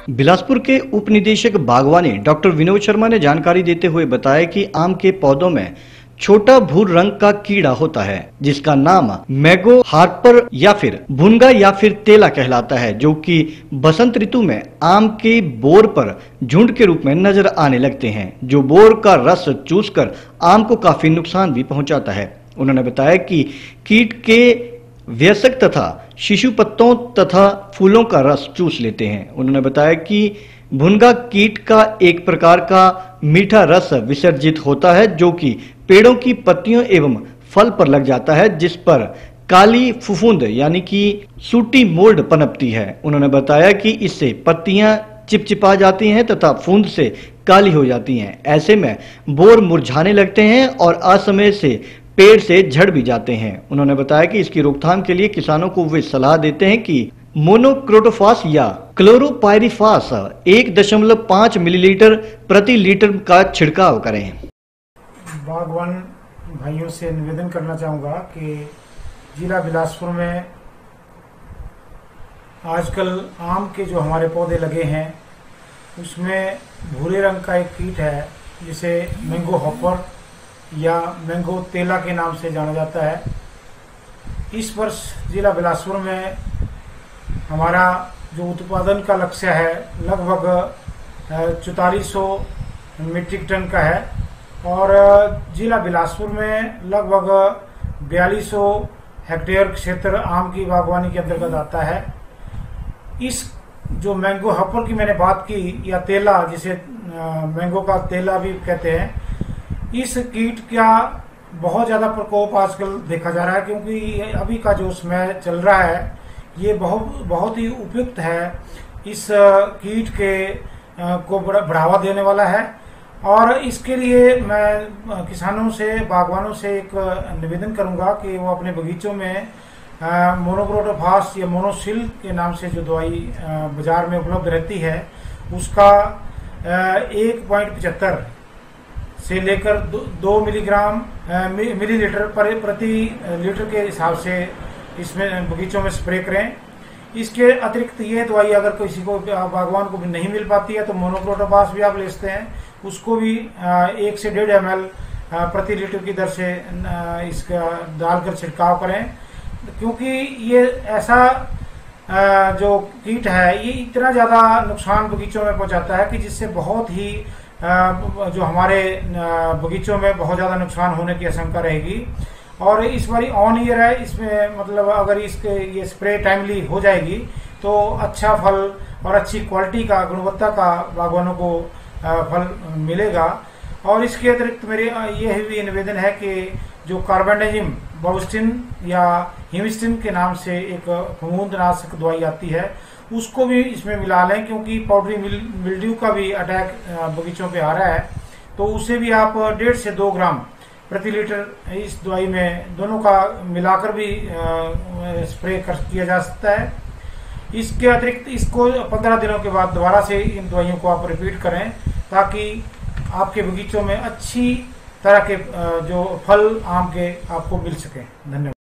बिलासपुर के उप निदेशक बागवानी डॉक्टर विनोद शर्मा ने जानकारी देते हुए बताया कि आम के पौधों में छोटा भूर रंग का कीड़ा होता है जिसका नाम मैंगो हार्पर या फिर भुनगा या फिर तेला कहलाता है, जो कि बसंत ऋतु में आम के बोर पर झुंड के रूप में नजर आने लगते हैं, जो बोर का रस चूसकर आम को काफी नुकसान भी पहुंचाता है। उन्होंने बताया कि कीट के वयस्क तथा शिशु पत्तों तथा फूलों का रस चूस लेते हैं। उन्होंने बताया कि भुनगा कीट का एक प्रकार का मीठा रस विसर्जित होता है जो कि पेड़ों की पत्तियों एवं फल पर लग जाता है, जिस पर काली फफूंद यानी कि सूटी मोल्ड पनपती है। उन्होंने बताया कि इससे पत्तियां चिपचिपा जाती हैं तथा फूंद से काली हो जाती हैं। ऐसे में बोर मुरझाने लगते हैं और असमय से पेड़ से झड़ भी जाते हैं। उन्होंने बताया कि इसकी रोकथाम के लिए किसानों को वे सलाह देते हैं कि मोनोक्रोटोफास या क्लोरोपाइरिफास 1.5 मिलीलीटर प्रति लीटर का छिड़काव करें। बागवान भाइयों से निवेदन करना चाहूँगा कि जिला बिलासपुर में आजकल आम के जो हमारे पौधे लगे हैं उसमें भूरे रंग का एक कीट है जिसे मैंगो हॉपर या मैंगो तेला के नाम से जाना जाता है। इस वर्ष जिला बिलासपुर में हमारा जो उत्पादन का लक्ष्य है लगभग 4400 मीट्रिक टन का है और जिला बिलासपुर में लगभग 4200 हेक्टेयर क्षेत्र आम की बागवानी के अंतर्गत आता है। इस जो मैंगो हॉपर की मैंने बात की या तेला, जिसे मैंगो का तेला भी कहते हैं, इस कीट का बहुत ज़्यादा प्रकोप आजकल देखा जा रहा है क्योंकि अभी का जो समय चल रहा है ये बहुत ही उपयुक्त है। इस कीट के को बढ़ावा देने वाला है और इसके लिए मैं किसानों से, बागवानों से एक निवेदन करूंगा कि वो अपने बगीचों में मोनोक्रोटोफास या मोनोसिल के नाम से जो दवाई बाजार में उपलब्ध रहती है उसका 1.75 से लेकर 2 मिलीलीटर प्रति लीटर के हिसाब से इसमें बगीचों में स्प्रे करें। इसके अतिरिक्त ये दवाई अगर किसी को बागवान को भी नहीं मिल पाती है तो मोनोक्रोटोफास भी आप ले सकते हैं, उसको भी 1 से 1.5 ml प्रति लीटर की दर से इसका डालकर छिड़काव करें, क्योंकि ये ऐसा जो कीट है ये इतना ज़्यादा नुकसान बगीचों में पहुंचाता है कि जिससे बहुत ही जो हमारे बगीचों में बहुत ज़्यादा नुकसान होने की आशंका रहेगी। और इस बारी ऑन ईयर है, इसमें मतलब अगर इसके ये स्प्रे टाइमली हो जाएगी तो अच्छा फल और अच्छी क्वालिटी का, गुणवत्ता का बागवानों को फल मिलेगा। और इसके अतिरिक्त मेरे यह भी निवेदन है कि जो कार्बेंडाजिम बाउस्टिन या हिमिस्टिन के नाम से एक फफूंदनाशक दवाई आती है उसको भी इसमें मिला लें, क्योंकि पाउडरी मिल्ड्यू का भी अटैक बगीचों पे आ रहा है, तो उसे भी आप 1.5 से 2 ग्राम प्रति लीटर इस दवाई में दोनों का मिलाकर भी स्प्रे किया जा सकता है। इसके अतिरिक्त इसको 15 दिनों के बाद दोबारा से इन दवाइयों को आप रिपीट करें ताकि आपके बगीचों में अच्छी तरह के जो फल आम के आपको मिल सके। धन्यवाद।